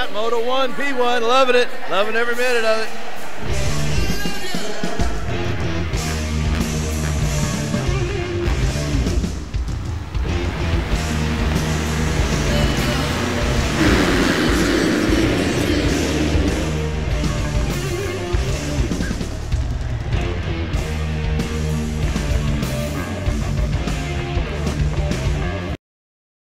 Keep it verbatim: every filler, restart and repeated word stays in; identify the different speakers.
Speaker 1: that. Moto one, P one, loving it. Loving every minute of it.